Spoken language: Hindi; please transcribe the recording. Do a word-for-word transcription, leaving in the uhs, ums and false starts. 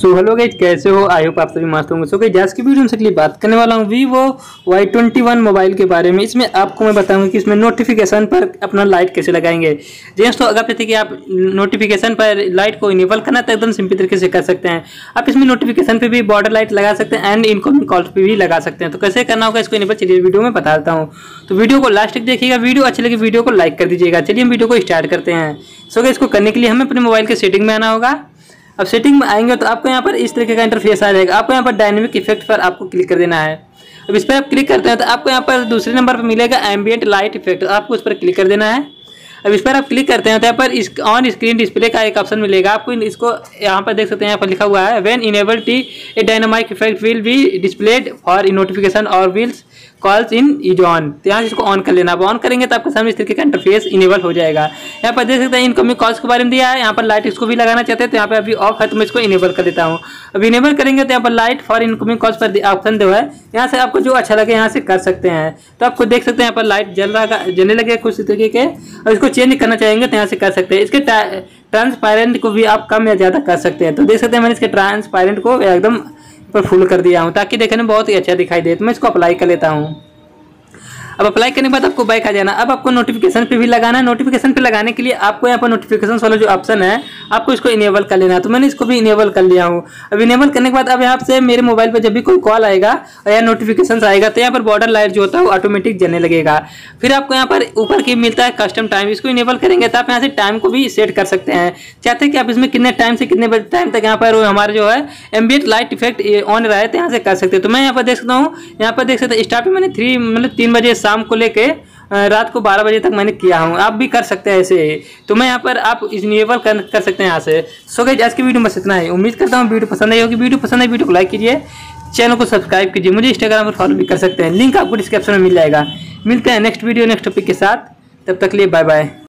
सो हेलो गाइस, कैसे हो? आई होप आप सभी मस्त होंगे। सो गाइस, आज की वीडियो में से बात करने वाला हूँ Vivo Y twenty one mobile के बारे में। इसमें आपको मैं बताऊंगा कि इसमें नोटिफिकेशन पर अपना लाइट कैसे लगाएंगे। जेंट्स तो अगर आप चाहते हैं कि आप नोटिफिकेशन पर लाइट को इनेबल करना तो एकदम सिंपल तरीके से कर सकते हैं। आप इसमें नोटिफिकेशन पर भी बॉर्डर लाइट लगा सकते हैं एंड इनकमिंग कॉल्स पर भी लगा सकते हैं। तो कैसे करना होगा इसको इनेबल, चलिए वीडियो में बता देता हूँ। तो वीडियो को लास्ट तक देखिएगा। वीडियो अच्छी लगी वीडियो को लाइक कर दीजिएगा। चलिए हम वीडियो को स्टार्ट करते हैं। सो गाइस, इसको करने के लिए हमें अपने मोबाइल के सेटिंग में आना होगा। अब सेटिंग में आएंगे तो आपको यहाँ पर इस तरीके का इंटरफेस आ जाएगा। आपको यहाँ पर डायनेमिक इफेक्ट पर आपको क्लिक कर देना है। अब इस पर आप क्लिक करते हैं तो आपको यहाँ पर दूसरे नंबर पर मिलेगा एम्बिएंट लाइट इफेक्ट, आपको उस पर क्लिक कर देना है। अब इस पर आप क्लिक करते हैं तो यहाँ पर इस ऑन स्क्रीन डिस्प्ले का एक ऑप्शन मिलेगा आपको। इसको यहाँ पर देख सकते हैं, यहाँ पर लिखा हुआ है when enabled a dynamic effect will be displayed for notification और wills calls in is on. तो यहाँ से इसको ऑन कर लेना। आप ऑन करेंगे तो आपके सामने इस तरीके का इंटरफेस इनेबल हो जाएगा। यहाँ पर देख सकते हैं इनकमिंग कॉल्स के बारे में दिया है। यहाँ पर लाइट इसको भी लगाना चाहते हैं तो यहाँ पर अभी ऑफ है तो मैं इसको इनेबल कर देता हूँ। अब इनेबल करेंगे तो यहाँ पर लाइट फॉर इनकमिंग कॉल्स पर ऑप्शन जो है, यहाँ से आपको जो अच्छा लगे यहाँ से कर सकते हैं। तो आपको देख सकते हैं यहाँ पर लाइट जल रहा जलने लगे कुछ तरीके के। और इसको चेंज करना चाहेंगे तो यहाँ से कर सकते हैं। इसके ट्रांसपेरेंट को भी आप कम या ज़्यादा कर सकते हैं। तो देख सकते हैं मैंने इसके ट्रांसपेरेंट को एकदम पर फुल कर दिया हूँ ताकि देखने में बहुत ही अच्छा दिखाई दे। तो मैं इसको अप्लाई कर लेता हूँ। अब अप्लाई करने के बाद आपको बैक आ जाना। अब आपको नोटिफिकेशन पे भी लगाना है। नोटिफिकेशन पे लगाने के लिए आपको यहाँ पर नोटिफिकेशन वाला जो ऑप्शन है आपको इसको इनेबल कर लेना है। तो मैंने इसको भी इनेबल कर लिया हूँ। अब इनेबल करने के बाद अब यहाँ से मेरे मोबाइल पर जब भी कोई कॉल आएगा और या नोटिफिकेशन आएगा तो यहाँ पर बॉर्डर लाइट जो होता है वो ऑटोमेटिक जलने लगेगा। फिर आपको यहाँ पर ऊपर की मिलता है कस्टम टाइम, इसको इनेबल करेंगे तो आप यहाँ से टाइम को भी सेट कर सकते हैं। चाहते हैं कि आप इसमें कितने टाइम से कितने टाइम तक यहाँ पर हमारा जो है एम्बिएंट लाइट इफेक्ट ऑन रहा है तो यहाँ से कर सकते हैं। तो मैं यहाँ पर देख सकता हूँ, यहाँ पर देख सकते हैं स्टार्ट मैंने थ्री मतलब तीन बजे शाम को लेके रात को बारह बजे तक मैंने किया हूँ। आप भी कर सकते हैं ऐसे ही। तो मैं यहाँ पर आप इनेबल कर, कर सकते हैं यहाँ से। सो गाइस, आज की वीडियो में बस इतना ही। उम्मीद करता हूँ वीडियो पसंद आई होगी। वीडियो पसंद आई वीडियो को लाइक कीजिए, चैनल को सब्सक्राइब कीजिए, मुझे इंस्टाग्राम पर फॉलो भी कर सकते हैं। लिंक आपको डिस्क्रिप्शन में मिल जाएगा। मिलते हैं नेक्स्ट वीडियो नेक्स्ट टॉपिक के साथ। तब तक लिए बाय बाय।